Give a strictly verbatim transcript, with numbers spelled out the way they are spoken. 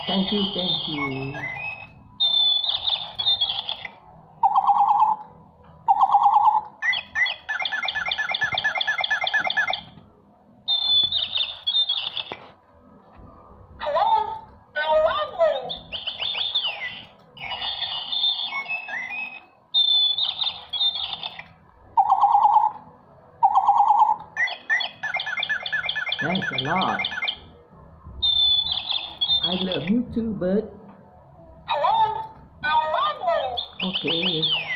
Thank you, thank you. Hello, I love you. Thanks a lot. I love you too, bud. Hello, I love you. Okay.